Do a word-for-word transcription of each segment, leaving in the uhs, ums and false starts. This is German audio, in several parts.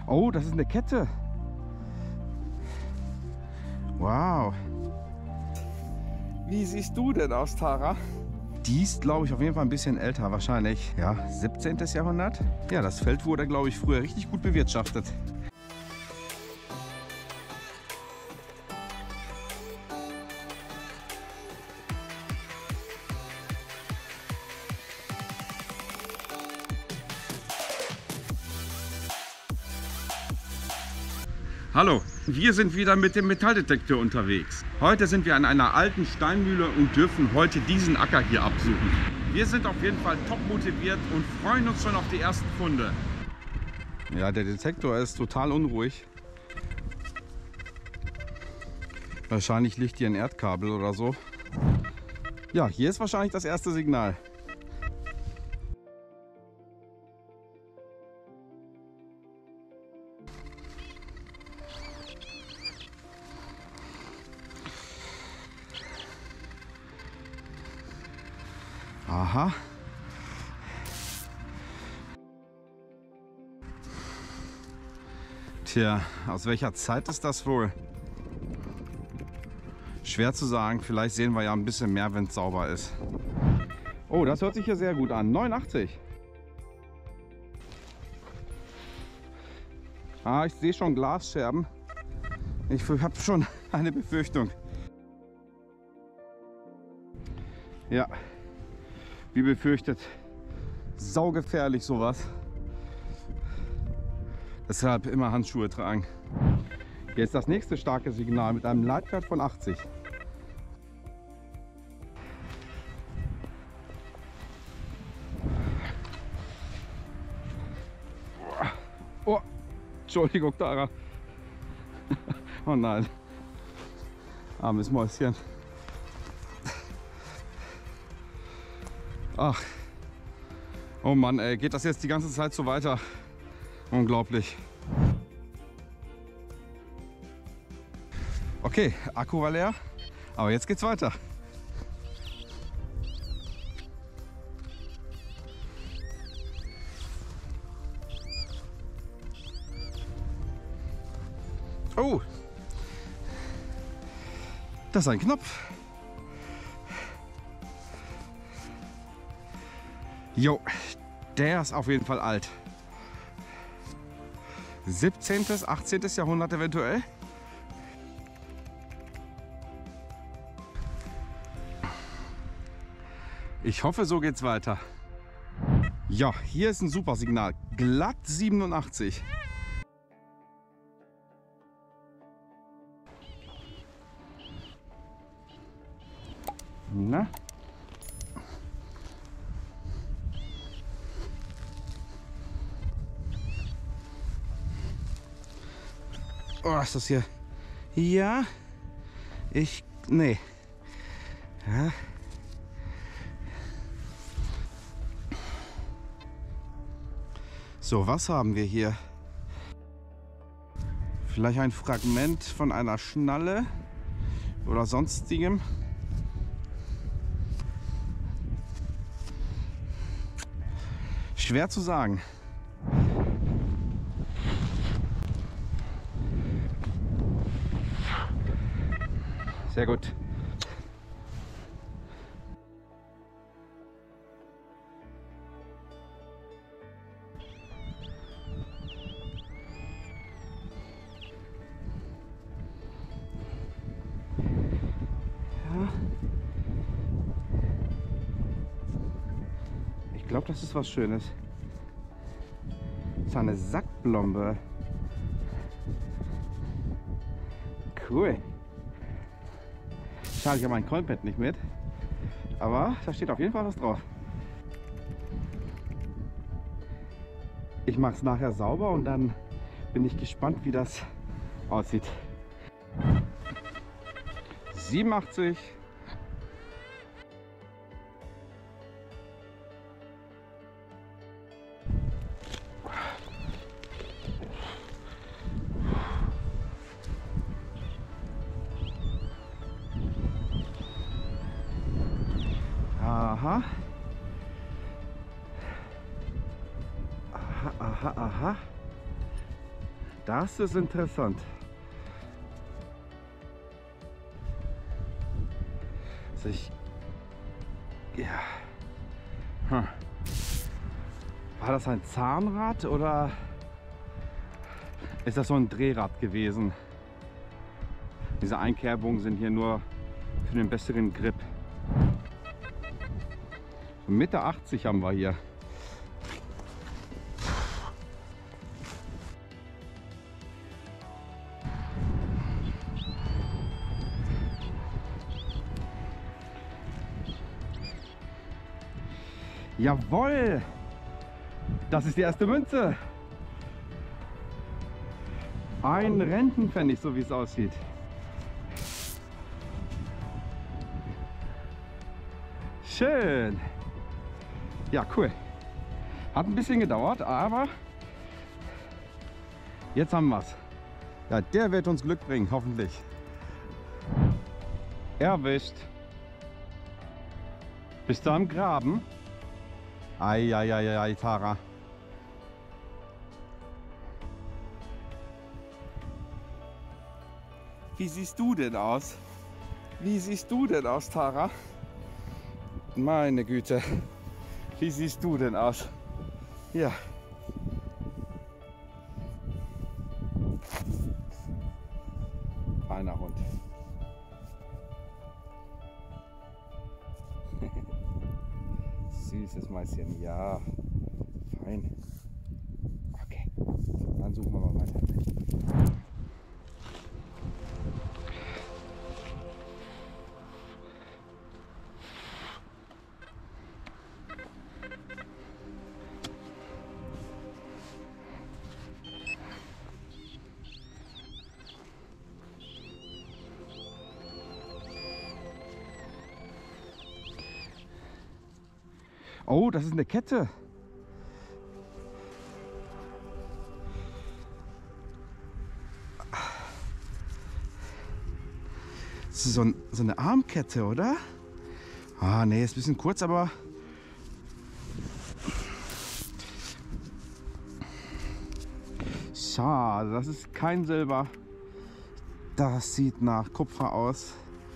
Oh, das ist eine Kette. Wow. Wie siehst du denn aus, Tara? Die ist, glaube ich, auf jeden Fall ein bisschen älter. Wahrscheinlich, ja, siebzehntes Jahrhundert. Ja, das Feld wurde, glaube ich, früher richtig gut bewirtschaftet. Hallo, wir sind wieder mit dem Metalldetektor unterwegs. Heute sind wir an einer alten Steinmühle und dürfen heute diesen Acker hier absuchen. Wir sind auf jeden Fall top motiviert und freuen uns schon auf die ersten Funde. Ja, der Detektor ist total unruhig. Wahrscheinlich liegt hier ein Erdkabel oder so. Ja, hier ist wahrscheinlich das erste Signal. Aha. Tja, aus welcher Zeit ist das wohl? Schwer zu sagen, vielleicht sehen wir ja ein bisschen mehr, wenn es sauber ist. Oh, das hört sich hier sehr gut an. neunundachtzig. Ah, ich sehe schon Glasscherben. Ich habe schon eine Befürchtung. Ja. Wie befürchtet, saugefährlich sowas. Deshalb immer Handschuhe tragen. Jetzt das nächste starke Signal mit einem Leitwert von achtzig. Oh, Entschuldigung, Tara. Oh nein. Armes Mäuschen. Ach, oh Mann, ey, geht das jetzt die ganze Zeit so weiter? Unglaublich. Okay, Akku war leer, aber jetzt geht's weiter. Oh, das ist ein Knopf. Jo, der ist auf jeden Fall alt. siebzehntes, achtzehntes Jahrhundert eventuell. Ich hoffe, so geht's weiter. Ja, hier ist ein super Signal. Glatt siebenundachtzig. Na? Oh, ist das hier? Ja, ich, nee. Ja. So, was haben wir hier? Vielleicht ein Fragment von einer Schnalle oder sonstigem. Schwer zu sagen. Sehr gut. Ja. Ich glaube, das ist was Schönes. Das ist eine Sackblombe. Cool. Schade, ich habe mein Coinpad nicht mit, aber da steht auf jeden Fall was drauf. Ich mache es nachher sauber und dann bin ich gespannt, wie das aussieht. siebenundachtzig. Aha. Aha, aha, aha. Das ist interessant. Also ich, ja. Hm. War das ein Zahnrad oder ist das so ein Drehrad gewesen? Diese Einkerbungen sind hier nur für den besseren Grip. Mitte achtzig haben wir hier. Jawohl! Das ist die erste Münze. Ein Rentenpfennig, so wie es aussieht. Schön. Ja, cool. Hat ein bisschen gedauert, aber jetzt haben wir es. Ja, der wird uns Glück bringen, hoffentlich. Erwischt. Bist du am Graben? Eieiei, Tara. Wie siehst du denn aus? Wie siehst du denn aus, Tara? Meine Güte. Wie siehst du denn aus? Ja. Feiner Hund. Süßes Mäuschen, ja. Fein. Okay, dann suchen wir mal weiter. Oh, das ist eine Kette. Das ist so, ein, so eine Armkette, oder? Ah, nee, ist ein bisschen kurz, aber schade, das ist kein Silber. Das sieht nach Kupfer aus.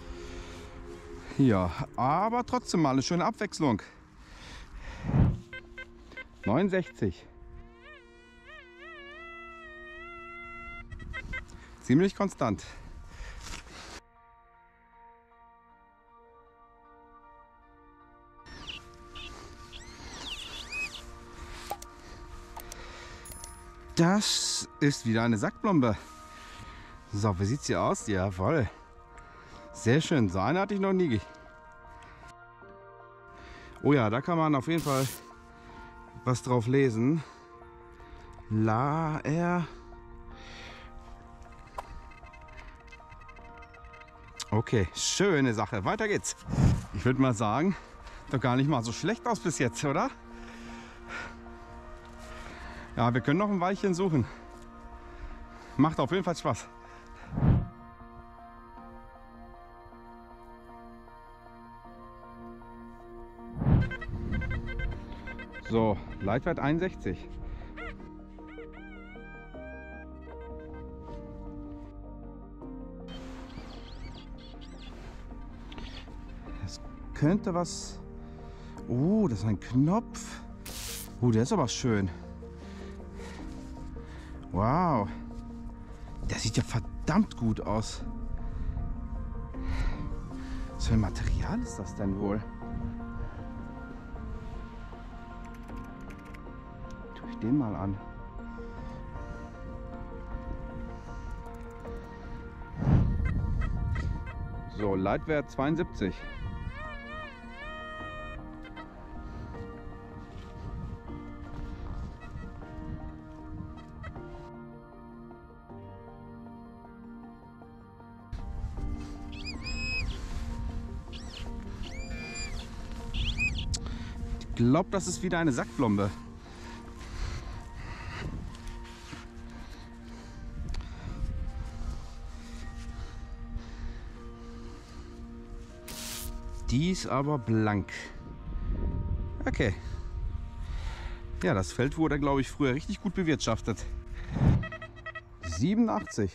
Ja, aber trotzdem mal eine schöne Abwechslung. neunundsechzig. Ziemlich konstant. Das ist wieder eine Sackplombe. So, wie sieht sie aus? Jawohl. Sehr schön. So eine hatte ich noch nie. Oh ja, da kann man auf jeden Fall was drauf lesen. La er. Okay, schöne Sache. Weiter geht's. Ich würde mal sagen, doch gar nicht mal so schlecht aus bis jetzt, oder? Ja, wir können noch ein Weilchen suchen. Macht auf jeden Fall Spaß. So, Leitwert einundsechzig. Das könnte was... Oh, das ist ein Knopf. Oh, der ist aber schön. Wow. Der sieht ja verdammt gut aus. Was für ein Material ist das denn wohl? Tue ich den mal an. So, Leitwert zweiundsiebzig. Ich glaube, das ist wieder eine Sackplombe. Die ist aber blank. Okay. Ja, das Feld wurde, glaube ich, früher richtig gut bewirtschaftet. siebenundachtzig.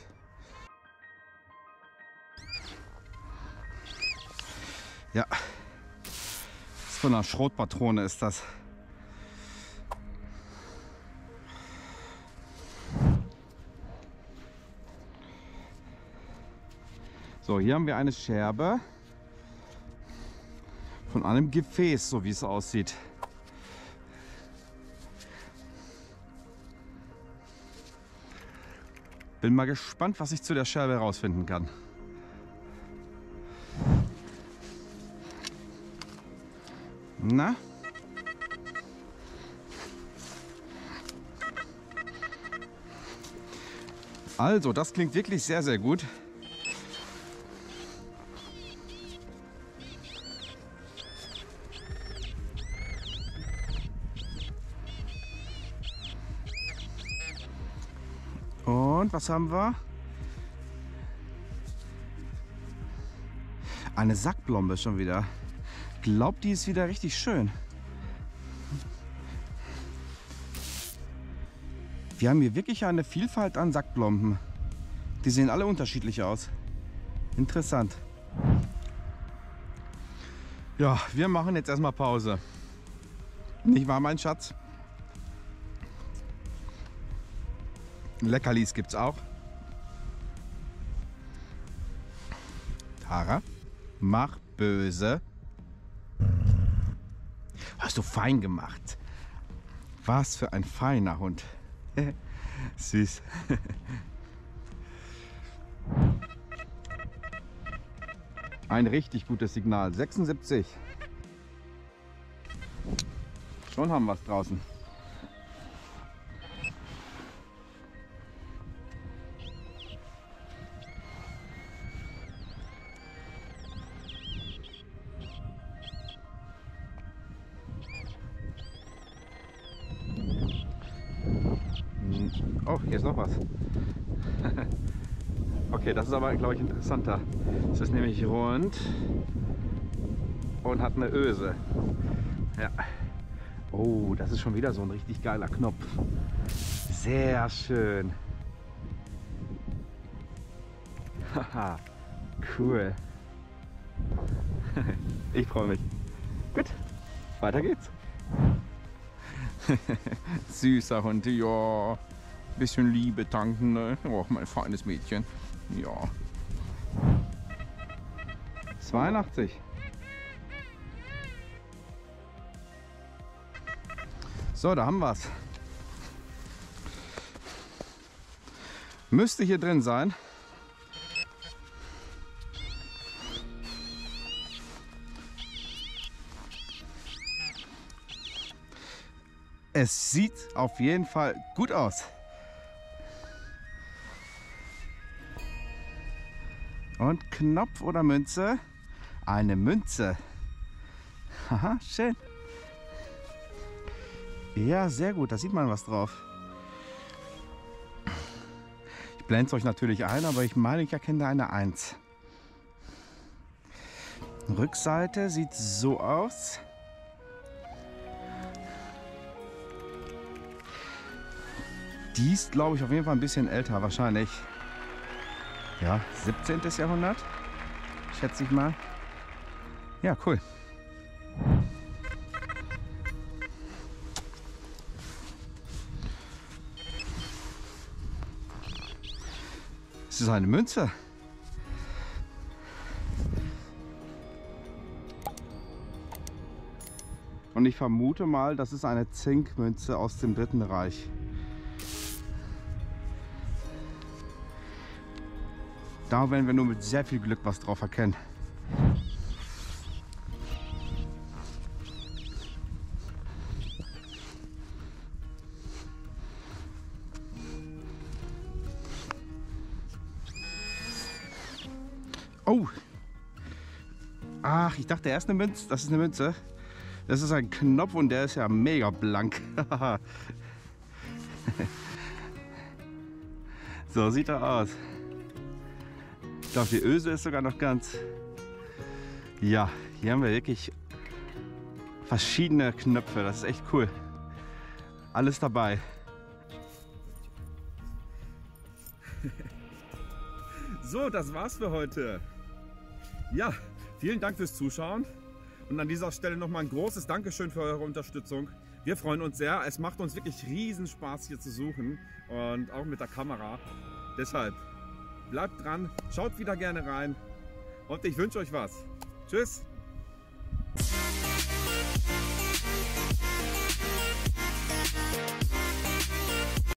Ja, so eine Schrotpatrone ist das. So, hier haben wir eine Scherbe von einem Gefäß, so wie es aussieht. Bin mal gespannt, was ich zu der Scherbe herausfinden kann. Na? Also, das klingt wirklich sehr, sehr gut. Und was haben wir? Eine Sackblombe schon wieder. Glaubt, die ist wieder richtig schön. Wir haben hier wirklich eine Vielfalt an Sackblomben. Die sehen alle unterschiedlich aus. Interessant. Ja, wir machen jetzt erstmal Pause. Nicht wahr, mein Schatz? Leckerlis gibt's auch. Tara, mach böse. Hast du fein gemacht. Was für ein feiner Hund. Süß. Ein richtig gutes Signal. sechsundsiebzig. Schon haben wir es draußen. Oh, hier ist noch was. Okay, das ist aber, glaube ich, interessanter. Es ist nämlich rund und hat eine Öse. Ja. Oh, das ist schon wieder so ein richtig geiler Knopf. Sehr schön. Haha, cool. Ich freue mich. Gut, weiter geht's. Süßer Hund, ja. Bisschen Liebe tanken, ne? Oh, mein feines Mädchen. Ja. zweiundachtzig. So, da haben wir es. Müsste hier drin sein. Es sieht auf jeden Fall gut aus. Und Knopf oder Münze? Eine Münze. Haha, schön. Ja, sehr gut, da sieht man was drauf. Ich blende es euch natürlich ein, aber ich meine, ich erkenne da eine eins. Rückseite sieht so aus. Die ist, glaube ich, auf jeden Fall ein bisschen älter, wahrscheinlich. Ja, siebzehntes Jahrhundert, schätze ich mal. Ja, cool. Es ist eine Münze. Und ich vermute mal, das ist eine Zinkmünze aus dem Dritten Reich. Da werden wir nur mit sehr viel Glück was drauf erkennen. Oh! Ach, ich dachte erst eine Münze. Das ist eine Münze. Das ist ein Knopf und der ist ja mega blank. So sieht er aus. Ich glaube, die Öse ist sogar noch ganz. Ja, hier haben wir wirklich verschiedene Knöpfe. Das ist echt cool. So, das war's für heute. Ja, vielen Dank fürs Zuschauen. Und an dieser Stelle nochmal ein großes Dankeschön für eure Unterstützung. Wir freuen uns sehr. Es macht uns wirklich riesen Spaß hier zu suchen und auch mit der Kamera. Deshalb bleibt dran, schaut wieder gerne rein und ich wünsche euch was. Tschüss!